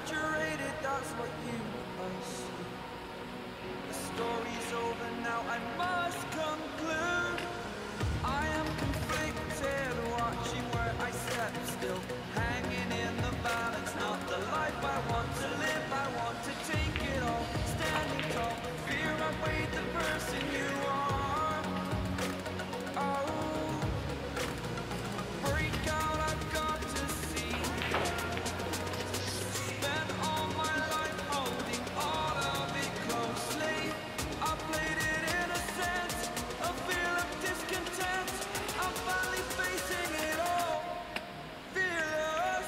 exaggerated, that's what you assume. The story's over now, I must conclude. I am conflicted, watching where I step still, hanging in the balance, not the life I want to live. I want to take it all, standing tall, fear I weighed the person you are. Oh, break out, I've got to see. Spent all my life holding all of it closely. I played it in a sense, a feel of discontent. I'm finally facing it all, fearless.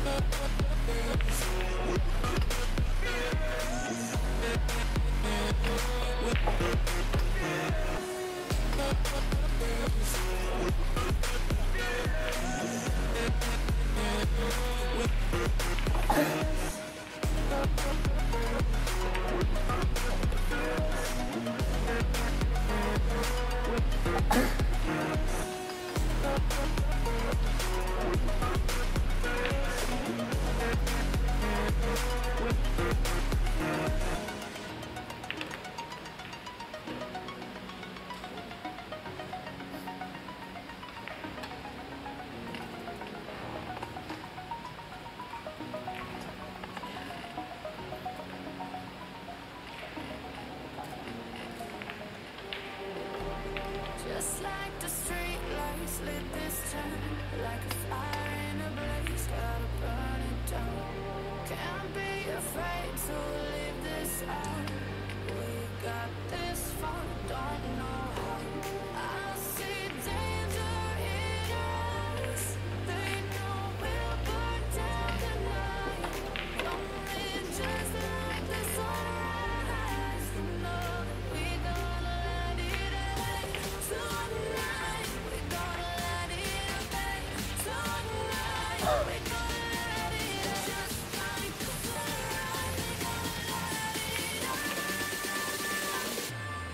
Just like the street lights lit this town, like a fire in a blaze, gotta burn it down. Can't be afraid to leave this out. We got this far, don't know how. I see danger in your eyes. They know we'll burn down the night. Lonely just like the sunrise. You know that we gonna let it out. Tonight, we gonna let it out. Tonight, we gonna let it out. Just like the sunrise, we gonna let it out.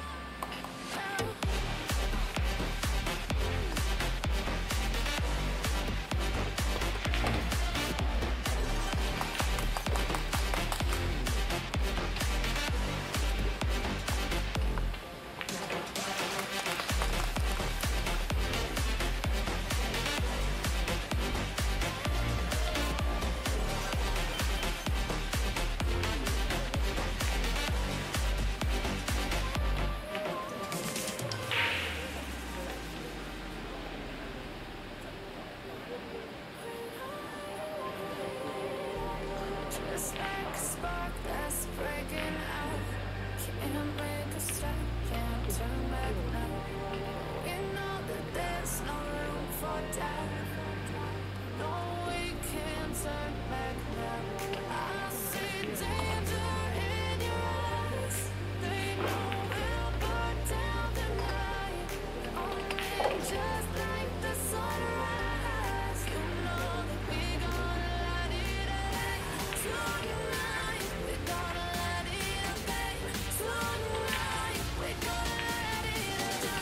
Just like a spark that's breaking out. Can't make a stop, can't turn back now. We know that there's no room for doubt. No, we can't turn back now. I see danger in your eyes. They know we'll burn down the night. Only just like the sunrise. You know that we gonna let it out. Tonight, we gonna let it out. Tonight, we gonna let it out.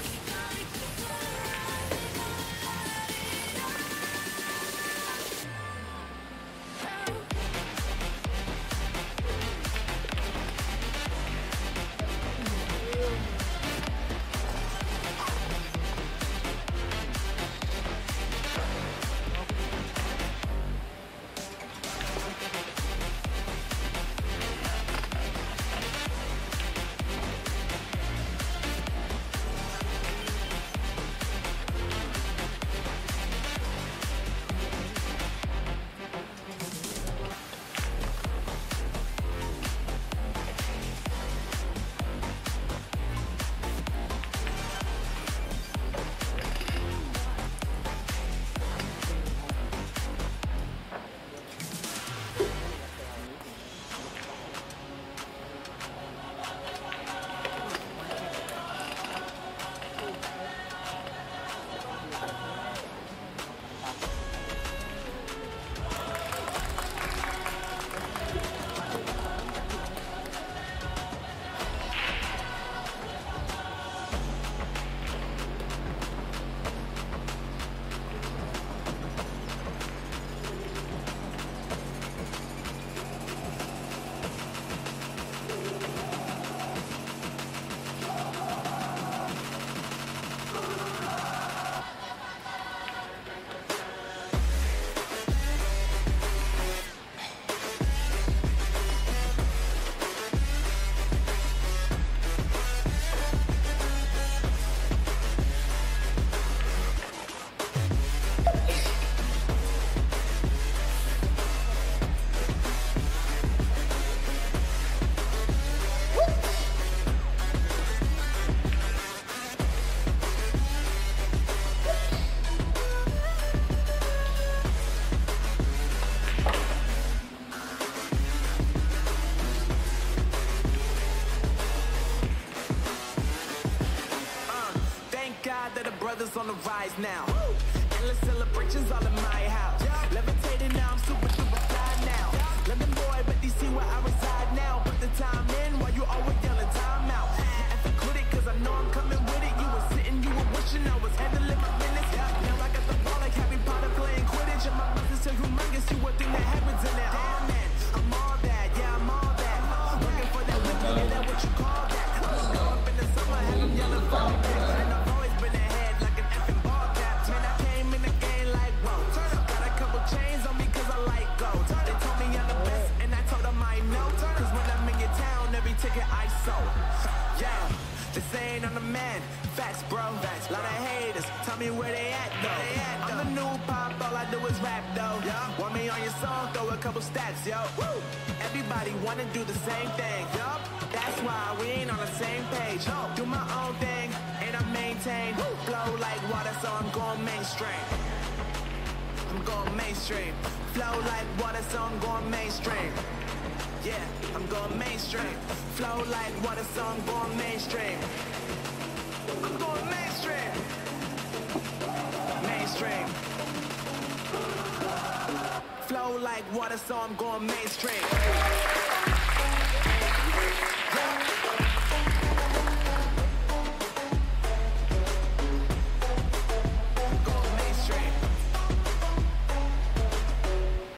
brothers on the rise now. Endless celebrations all in my house. Levitating now, I'm super duper fly now. London boy, but DC where I reside now. Put the time in while you always yelling time out. And for quit it, cause I know I'm coming with it. You were sitting, you were wishing I was handling my business. Now I got the ball like Harry Potter playing Quidditch. And my business so humongous, you would think that happens in it. Oh man, I'm all that, yeah, I'm all that. Looking for that whipping, is that what you call that? Go up in the summer, have them yelling fall back. And I've always been ahead like an effing ball cap. Man, I came in the game like, whoa. Got a couple chains on me cause I like gold. They told me I'm the best and I told them I know. Cause when I'm in your town, every ticket I sold. Yeah, this ain't on the man. Facts, bro. Facts. Lot of haters. Tell me where they at, though. I'm the new pop, all I do is rap, though. Want me on your song, throw a couple stats, yo. Woo! Everybody wanna do the same thing, yup. That's why we ain't on the same page. Do my own thing, and I maintain. Flow like water, so I'm going mainstream. I'm going mainstream. Flow like water, so I'm going mainstream. Yeah, I'm going mainstream. Flow like water, so I'm going mainstream. I'm going mainstream. Mainstream. Flow like water, so I'm going mainstream.